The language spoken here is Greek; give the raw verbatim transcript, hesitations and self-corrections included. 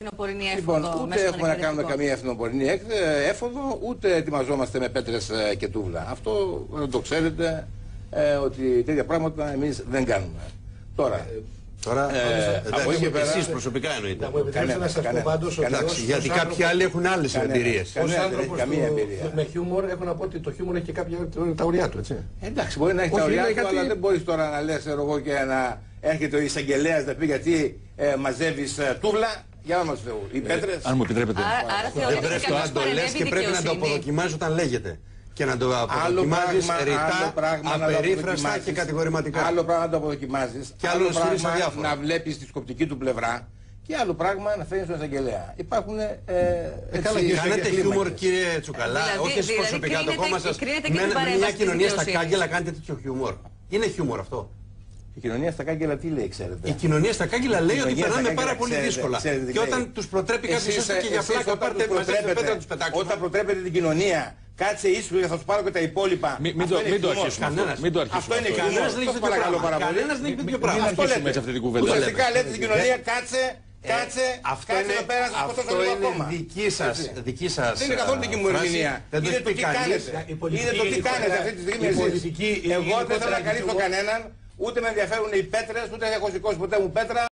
Λοιπόν, ούτε έχουμε να κάνουμε καμία εθνοπορεινή έφοδο, ούτε ετοιμαζόμαστε με πέτρες και τούβλα. Αυτό το ξέρετε ε, ότι τέτοια πράγματα εμείς δεν κάνουμε. Τώρα, Τώρα, ε, από εκεί πέρα, εσείς προσωπικά εννοείται. Να μου επιτρέψετε να σας πω πάντως ότι εντάξει, γιατί κάποιοι άλλοι έχουν άλλες εμπειρίες. ως άνθρωπος με χιούμορ έχω να πω ότι το χιούμορ έχει και κάποια τα ωριά του, έτσι. Εντάξει, μπορεί να έχει τα ωριά του, αλλά δεν μπορείς τώρα να λες εγώ και να έρχεται ο εισαγγελέας να πει γιατί ε, μαζεύεις ε, τούβλα. Για να μας Θεού. Οι πέτρες. Αν μου επιτρέπετε. Δεν πρέπει να το λες και πρέπει να το αποδοκιμάζεις όταν λέγεται. Και να το αποδοκιμάζεις ρητά, απερίφραστα και κατηγορηματικά. Άλλο πράγμα να το αποδοκιμάζεις. Και άλλο πράγμα να βλέπεις τη σκοπτική του πλευρά. Και άλλο πράγμα να φέρνεις στον εισαγγελέα. Υπάρχουν. Ε, ε, καλά, κάνετε χιούμορ, κύριε Τσουκαλά, δηλαδή, όχι εσείς προσωπικά. Δηλαδή, το κόμμα σας. Με μια κοινωνία στα κάγκελα κάνετε τέτοιο χιούμορ. Είναι χιούμορ αυτό. Η κοινωνία στα κάγκελα τι λέει, ξέρετε. Η κοινωνία στα κάγκελα λέει ότι περνάμε πάρα πολύ δύσκολα. Και όταν τους προτρέπει κάποιος έστω και για φλάκα, πάρτε μαζί την πέτρα τους πετάξουμε. Όταν προτρέπετε την κοινωνία, κάτσε ήσου και θα σου πάρω και τα υπόλοιπα. Μην το αρχίσουμε. Αυτό είναι χιούμορ. Κανένας δεν έχει τέτοιο πράγμα. Κανένας δεν έχει τέτοιο πράγμα. Αυτό λέτε. Ουσιαστικά λέτε στην κοινωνία, κάτσε. Κάτσε, αυτό κάτσε είναι, εδώ πέρα, αυτό είναι δική σας, δική σας. Δεν είναι καθόλου δική μου ερμηνεία. Είναι το τι κάνετε. Είναι το τι κάνετε αυτή τη στιγμή εσείς. Εγώ δεν θέλω να καλύψω κανέναν, ούτε με ενδιαφέρουν οι πέτρες, ούτε έχω σηκώσει ποτέ μου πέτρα.